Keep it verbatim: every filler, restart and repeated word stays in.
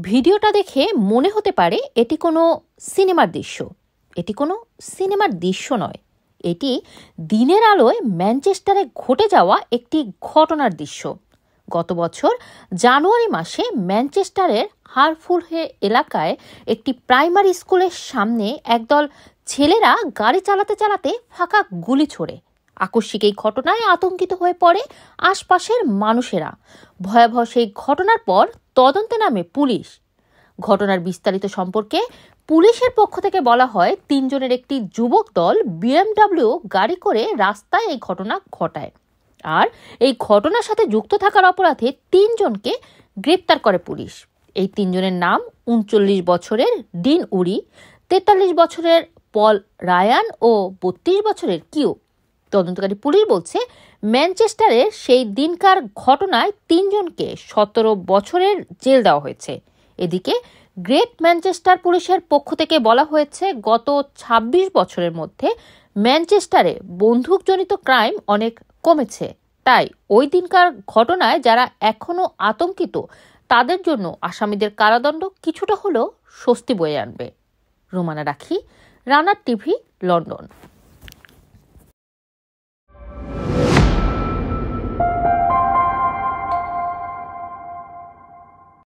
ভিডিওটা দেখে মনে হতে পারে এটি কোনো সিনেমার দৃশ্য। এটি কোনো সিনেমার দৃশ্য নয়, এটি দিনের আলোয় ম্যানচেস্টারে ঘটে যাওয়া একটি ঘটনার দৃশ্য। গত বছর জানুয়ারি মাসে ম্যানচেস্টারের হারফুলহে এলাকায় একটি প্রাইমারি স্কুলের সামনে একদল ছেলেরা গাড়ি চালাতে চালাতে ফাঁকা গুলি ছোড়ে। আকস্মিক এই ঘটনায় আতঙ্কিত হয়ে পড়ে আশপাশের মানুষেরা। ভয়াবহ সেই ঘটনার পর তদন্তে নামে পুলিশ। ঘটনার বিস্তারিত সম্পর্কে পুলিশের পক্ষ থেকে বলা হয়, তিনজনের একটি যুবক দল বিএমডাব্লিউ গাড়ি করে রাস্তায় এই ঘটনা ঘটায়, আর এই ঘটনার সাথে যুক্ত থাকার অপরাধে তিনজনকে গ্রেপ্তার করে পুলিশ। এই তিনজনের নাম উনচল্লিশ বছরের ডিন উরি, তেতাল্লিশ বছরের পল রায়ান ও বত্রিশ বছরের কিউ। তদন্তকারী পুলিশ বলছে, ম্যানচেস্টারের সেই দিনকার ঘটনায় তিনজনকে সতেরো বছরের জেল দেওয়া হয়েছে। এদিকে গ্রেট ম্যানচেস্টার পুলিশের পক্ষ থেকে বলা হয়েছে, গত ছাব্বিশ বছরের মধ্যে ম্যানচেস্টারে বন্দুকজনিত ক্রাইম অনেক কমেছে। তাই ওই দিনকার ঘটনায় যারা এখনো আতঙ্কিত তাদের জন্য আসামিদের কারাদণ্ড কিছুটা হলেও স্বস্তি বয়ে আনবে। রোমানা রাখি, রানার টিভি, লন্ডন।